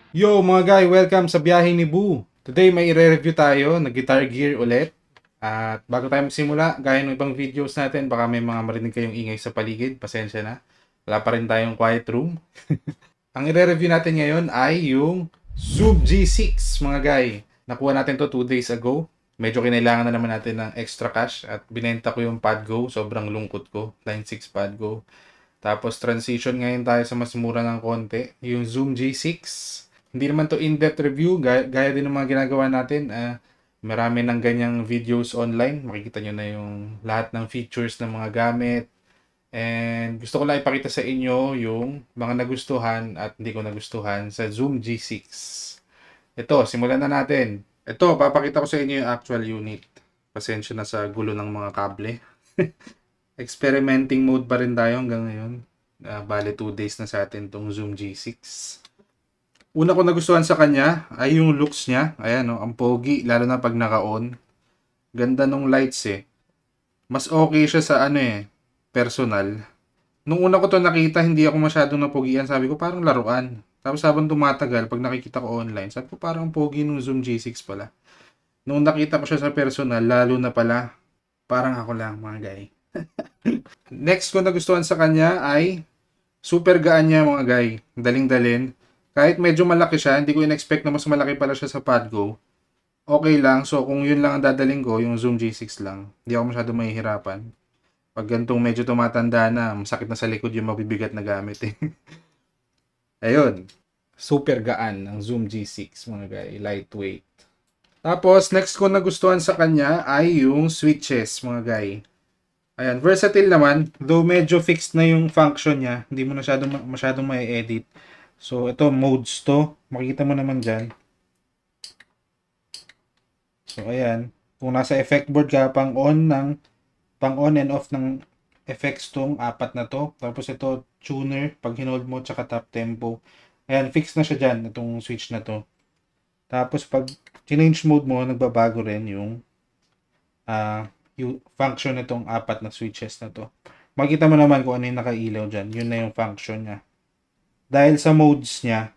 Yo mga guy, welcome sa biyahe ni Boo. Today may i-review tayo na guitar gear ulit. At bago tayo magsimula, gaya ng ibang videos natin, baka may mga marinig kayong ingay sa paligid, pasensya na. Wala pa rin tayong quiet room. Ang i-review natin ngayon ay yung Zoom G6 mga guy. Nakuha natin to 2 days ago. Medyo kinailangan na naman natin ng extra cash at binenta ko yung Pad Go. Sobrang lungkot ko. Line 6 Pad Go. Tapos transition ngayon tayo sa mas mura ng konti. Yung Zoom G6. Hindi naman to in-depth review. Gaya din ng mga ginagawa natin. Marami ng ganyang videos online. Makikita nyo na yung lahat ng features ng mga gamit. And gusto ko lang ipakita sa inyo yung mga nagustuhan at hindi ko nagustuhan sa Zoom G6. Ito, simulan na natin. Ito, papakita ko sa inyo yung actual unit. Pasensya na sa gulo ng mga kable. Experimenting mode pa rin tayo hanggang ngayon. Bale 2 days na sa atin tong Zoom G6. Una ko nagustuhan sa kanya ay yung looks niya. Ayan, no, ang pogi, lalo na pag naka-on. Ganda nung lights eh. Mas okay siya sa personal. Nung una ko to nakita, hindi ako masyadong napugian. Sabi ko parang laruan. Tapos habang tumatagal, pag nakikita ko online, sabi ko parang pogi nung Zoom G6 pala. Nung nakita ko siya sa personal, lalo na pala, parang ako lang mga guy. Next ko nagustuhan sa kanya ay super gaan niya mga guy. Daling-dalin. Kahit medyo malaki siya, hindi ko in-expect na mas malaki pala siya sa Padgo. Okay lang. So, kung yun lang ang dadaling ko, yung Zoom G6 lang, hindi ako masyado mahihirapan. Pag gantong medyo tumatanda na, masakit na sa likod yung mabibigat na gamit eh. Ayun. Super gaan ang Zoom G6 mga guy. Lightweight. Tapos, next ko nagustuhan sa kanya ay yung switches mga guy. Ayan, versatile naman. Though medyo fixed na yung function niya. Hindi mo masyadong may edit. So, ito, modes to. Makikita mo naman dyan. So, ayan. Kung nasa effect board ka, pang on and off ng effects tong apat na to. Tapos ito, tuner, pag hinold mo, tsaka top tempo. Ayan, fixed na siya dyan, itong switch na to. Tapos, pag change mode mo, nagbabago rin yung function nitong apat na switches na to. Makita mo naman kung ano yung nakailaw dyan. Yun na yung function niya. Dahil sa modes niya,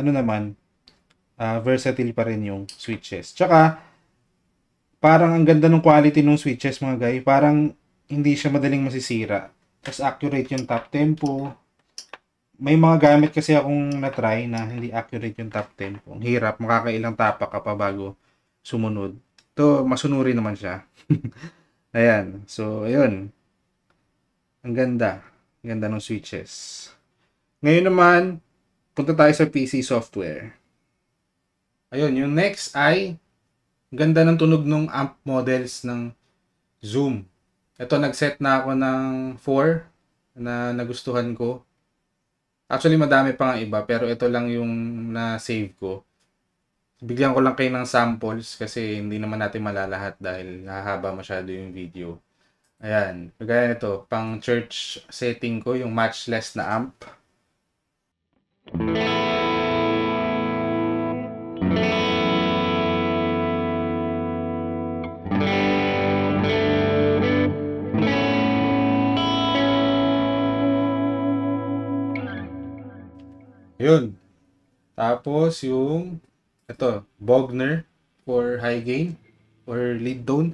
versatile pa rin yung switches. Tsaka, parang ang ganda ng quality ng switches mga guy. Parang hindi siya madaling masisira. Tapos accurate yung top tempo. May mga gamit kasi akong na-try na hindi accurate yung top tempo. Ang hirap, makakailang tapak ka pa bago sumunod. Ito, masunuri naman siya. Ayan. So, ayun. Ang ganda. Ang ganda ng switches. Ngayon naman, punta tayo sa PC software. Ayun, yung next ay ganda ng tunog ng amp models ng Zoom. Ito, nag-set na ako ng 4 na nagustuhan ko. Actually, madami pa nga iba, pero ito lang yung na-save ko. Bigyan ko lang kayo ng samples kasi hindi naman natin malalahat dahil hahaba masyado yung video. Ayan, kagaya nito, pang church setting ko, yung matchless na amp. Yun. Tapos yung ito, Bogner for high gain or lead tone.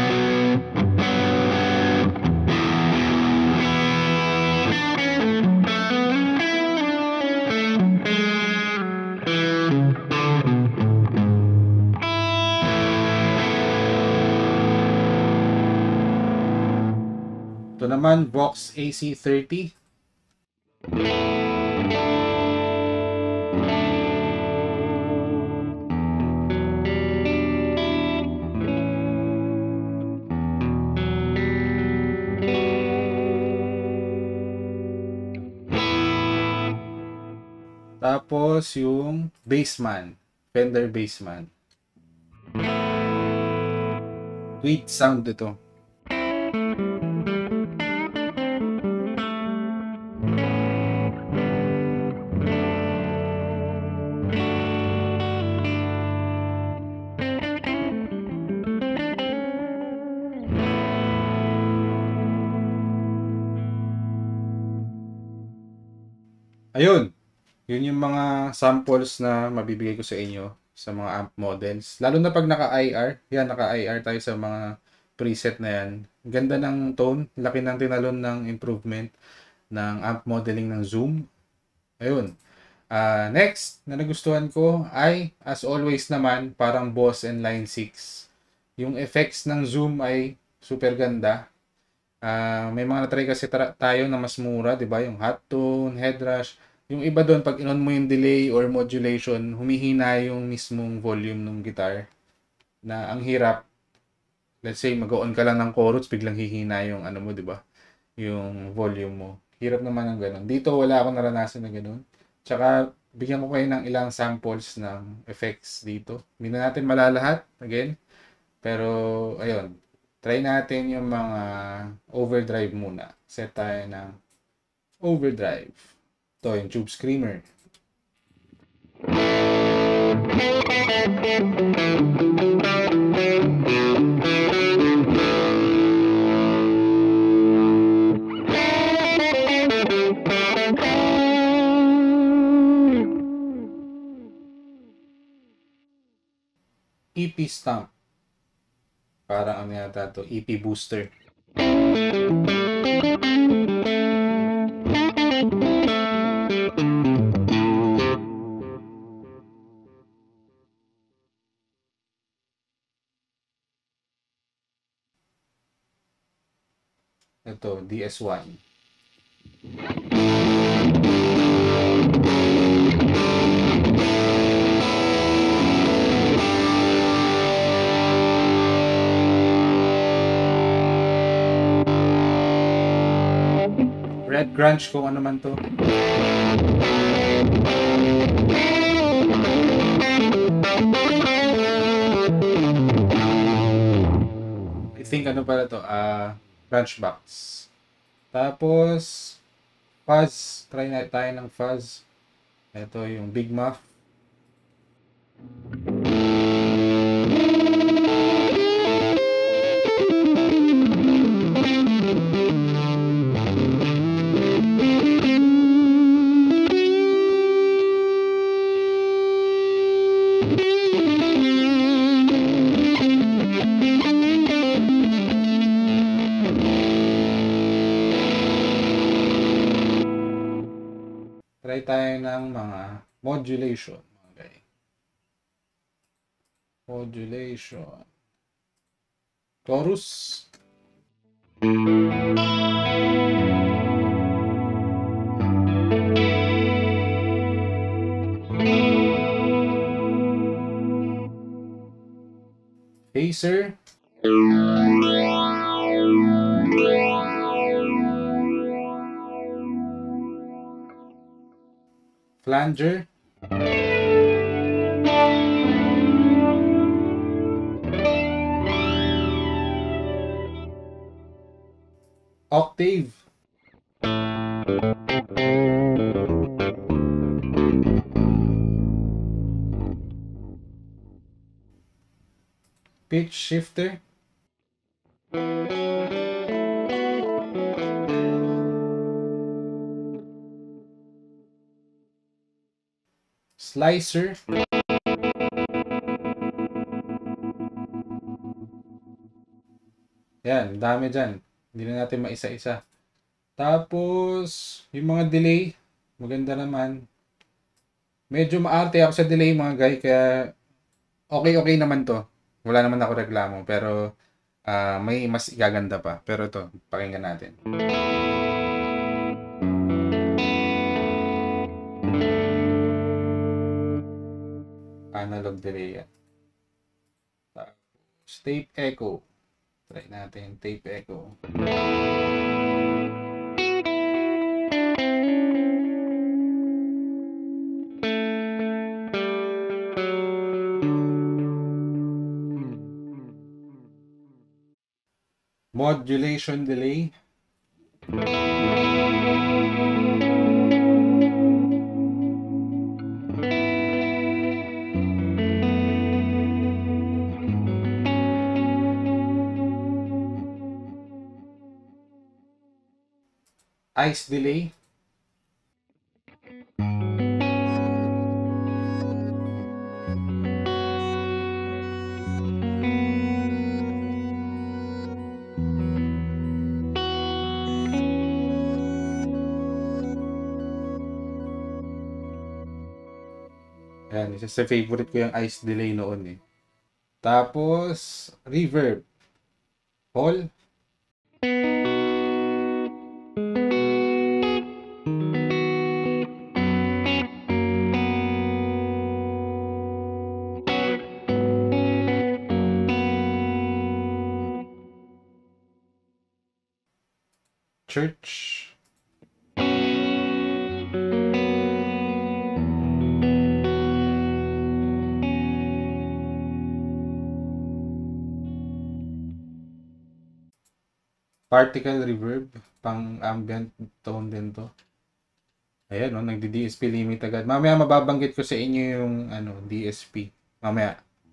Ito naman, Vox AC30. Tapos yung Bassman, Fender Bassman. Tweet sound ito. Ayun. Yun yung mga samples na mabibigay ko sa inyo sa mga amp models. Lalo na pag naka-IR. Yan, naka-IR tayo sa mga preset na yan. Ganda ng tone. Laki ng tinalon ng improvement ng amp modeling ng Zoom. Ayun. Next na nagustuhan ko ay, as always naman, parang Boss and Line 6. Yung effects ng Zoom ay super ganda. May mga na-try kasi tayo na mas mura, 'di ba? Yung hot tone, head rush. Yung iba doon pag inon mo yung delay or modulation, humihina yung mismong volume ng guitar. Na ang hirap. Let's say mag-on ka lang ng chorus, biglang hihina yung ano mo, 'di ba? Yung volume mo. Hirap naman ng ganun. Dito wala akong naranasan na ganun. Tsaka bigyan ko kayo ng ilang samples ng effects dito. Hindi na natin malalahat again. Pero ayun, try natin yung mga overdrive muna. Set tayo ng overdrive. Ito yung Tube Screamer. EP Stomp. Parang ano yata to, EP Booster. Ito, DS1. Red Grunge kung ano man to. I think ano pala to, Grunge Box. Tapos, fuzz. Try na tayo ng fuzz. Ito yung Big Muff. Try tayo ng mga modulation. Okay. Modulation. Chorus. Phaser. Flanger. Octave. Pitch shifter. Slicer. Yan, dami dyan. Hindi na natin maisa-isa. Tapos, yung mga delay, maganda naman. Medyo maarte ako sa delay mga guy, kaya okay naman to. Wala naman ako reklamo, pero may mas igaganda pa. Pero ito, pakinggan natin. Analog delay yan. Tapos, tape echo. Try natin tape echo. Modulation delay. Ice delay. Ayan, isa sa favorite ko yung ice delay noon eh. Tapos, reverb. Hall. Church. Particle reverb. Pang ambient tone din to. Ayan, no, nagdi-DSP limit agad. Mamaya mababanggit ko sa inyo yung ano, DSP. Mamaya.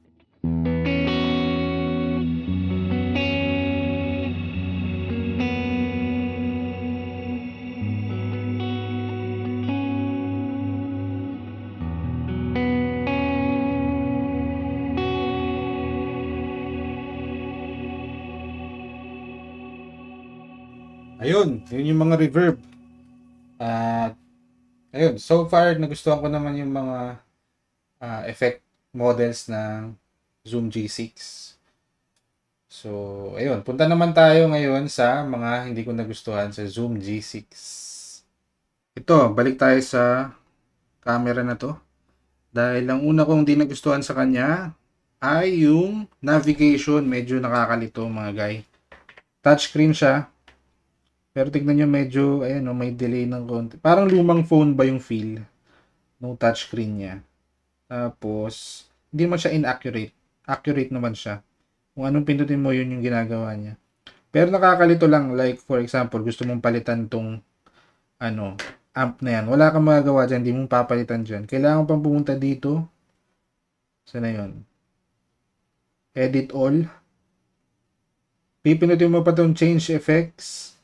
Ayun, yun yung mga reverb. At ayun, so far nagustuhan ko naman yung mga effect models ng Zoom G6. So, ayun, punta naman tayo ngayon sa mga hindi ko nagustuhan sa Zoom G6. Ito, balik tayo sa camera na to. Dahil ang una kong di nagustuhan sa kanya ay yung navigation. Medyo nakakalito mga guy. Touchscreen siya. Pero tignan nyo medyo, ayan o, may delay ng konti. Parang lumang phone ba yung feel ng touchscreen niya. Tapos, hindi naman siya inaccurate. Accurate naman siya. Kung anong pindutin mo, yun yung ginagawa niya. Pero nakakalito lang. Like, for example, gusto mong palitan tong ano, amp na yan. Wala kang magagawa dyan. Hindi mong papalitan dyan. Kailangan pang pumunta dito. Sana yun? Edit all. Pipinutin mo pa tong change effects.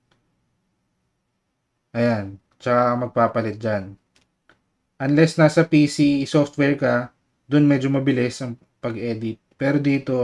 Ayan. Tsaka magpapalit dyan. Unless nasa PC software ka, dun medyo mabilis ang pag-edit. Pero dito,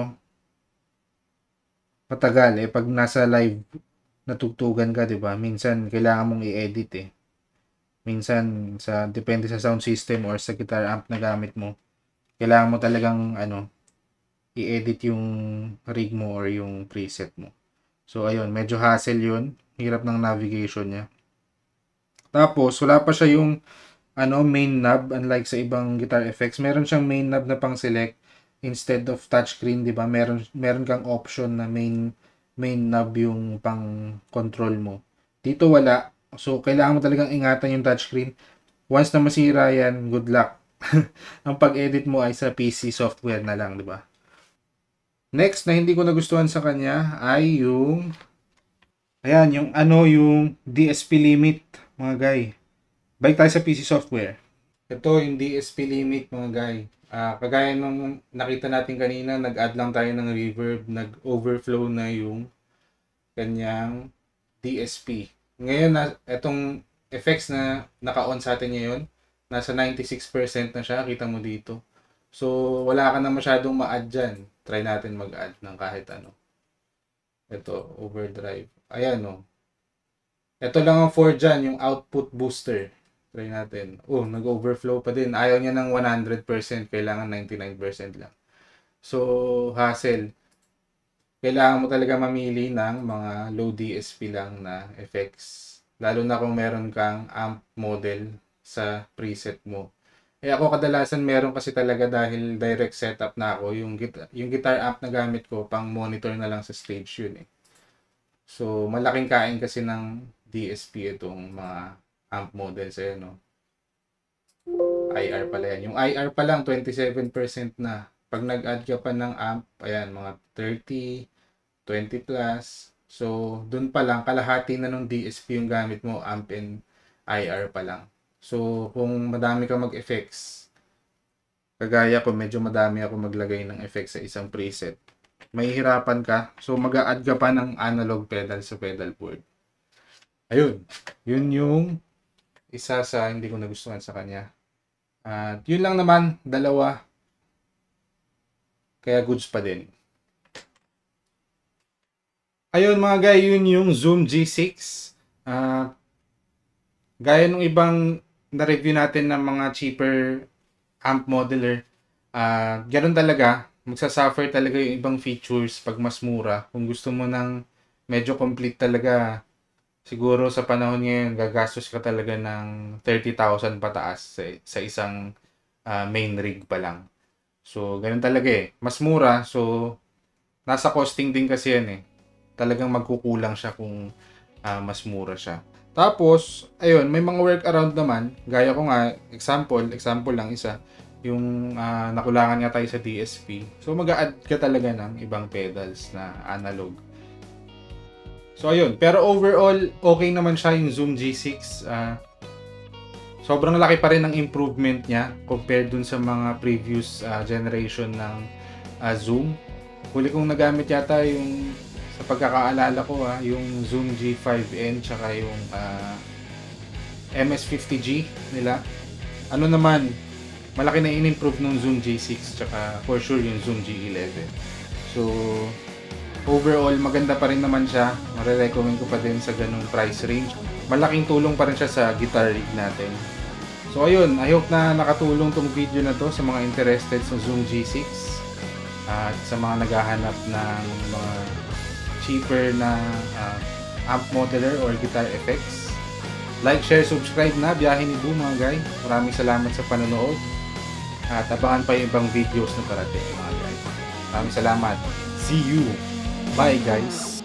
matagal eh. Pag nasa live natugtugan ka, di ba? Minsan, kailangan mong i-edit eh. Minsan, depende sa sound system or sa guitar amp na gamit mo, kailangan mo talagang, i-edit yung rig mo or yung preset mo. So, ayun, medyo hassle yun. Hirap ng navigation niya. Tapos, wala pa siya yung, main knob. Unlike sa ibang guitar effects, meron siyang main knob na pang-select instead of touchscreen, di ba? Meron kang option na main knob yung pang-control mo. Dito wala. So, kailangan mo talagang ingatan yung touchscreen. Once na masira yan, good luck. Ang pag-edit mo ay sa PC software na lang, di ba? Next na hindi ko nagustuhan sa kanya ay yung ayan, yung DSP limit, mga guy. Balik tayo sa PC software. Ito yung DSP limit, mga guy. Kagaya nung nakita natin kanina, nag-add lang tayo ng reverb, nag-overflow na yung kanyang DSP. Ngayon, itong effects na naka-on sa atin ngayon, nasa 96% na siya, kita mo dito. So, wala ka na masyadong ma-add dyan. Try natin mag-add ng kahit ano. Ito, overdrive. Ayan o. Ito lang ang 4 dyan, yung output booster. Try natin. Nag-overflow pa din. Ayaw niya ng 100%. Kailangan 99% lang. So, hassle. Kailangan mo talaga mamili ng mga low DSP lang na effects. Lalo na kung meron kang amp model sa preset mo. Ako kadalasan meron kasi talaga dahil direct setup na ako. Yung guitar amp na gamit ko, pang monitor na lang sa stage yun eh. So, malaking kain kasi ng DSP itong mga amp models eh, no? IR pala yan. Yung IR pa lang, 27% na. Pag nag-add ka pa ng amp, ayan, mga 30, 20 plus. So, dun pa lang, kalahati na ng DSP yung gamit mo, amp and IR pa lang. So, kung madami ka mag-effects, kagaya ko, medyo madami ako maglagay ng effects sa isang preset, mahihirapan ka. So, mag-a-add ka pa ng analog pedal sa pedal board. Ayun. Yun yung isa sa hindi ko nagustuhan sa kanya. At yun lang naman, dalawa. Kaya goods pa din. Ayun mga guys, yun yung Zoom G6. Gaya nung ibang na-review natin ng mga cheaper amp modeler. Ganun talaga, magsasuffer talaga yung ibang features pag mas mura. Kung gusto mo ng medyo complete talaga, siguro sa panahon ngayon, gagastos ka talaga ng 30,000 pataas sa isang main rig pa lang. So, ganun talaga eh. Mas mura, so nasa costing din kasi yan eh. Talagang magkukulang siya kung mas mura siya. Tapos, ayun, may mga workaround naman. Gaya ko nga, example lang isa, yung nakulangan nga tayo sa DSP. So, mag-a-add ka talaga ng ibang pedals na analog. So, ayun. Pero overall, okay naman siya yung Zoom G6. Sobrang laki pa rin ng improvement niya compared dun sa mga previous generation ng Zoom. Huli kong nagamit yata yung sa pagkakaalala ko yung Zoom G5N tsaka yung MS50G nila. Ano naman, malaki na in-improve nung Zoom G6 tsaka for sure yung Zoom G11. So, overall, maganda pa rin naman siya. Mare-recommend ko pa din sa ganung price range. Malaking tulong pa rin siya sa guitar rig natin. So, ayun. I hope na nakatulong tong video na to sa mga interested sa Zoom G6 at sa mga naghahanap ng mga cheaper na amp modeler or guitar effects. Like, share, subscribe na. Biyahe ni Boo mga guys. Maraming salamat sa panonood. At abangan pa yung ibang videos na parating mga guys. Maraming salamat. See you! Bye guys!